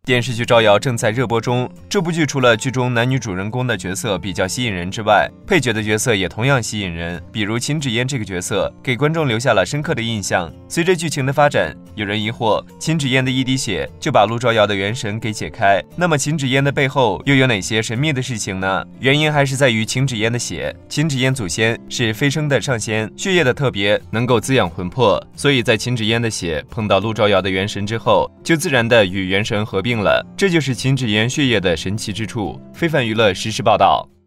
电视剧《招摇》正在热播中，这部剧除了剧中男女主人公的角色比较吸引人之外，配角的角色也同样吸引人。比如秦芷嫣这个角色，给观众留下了深刻的印象。随着剧情的发展，有人疑惑秦芷嫣的一滴血就把陆招摇的元神给解开，那么秦芷嫣的背后又有哪些神秘的事情呢？原因还是在于秦芷嫣的血。秦芷嫣祖先是飞升的上仙，血液的特别能够滋养魂魄，所以在秦芷嫣的血碰到陆招摇的元神之后，就自然的与元神合并了，这就是秦芷嫣血液的神奇之处。非凡娱乐实时报道。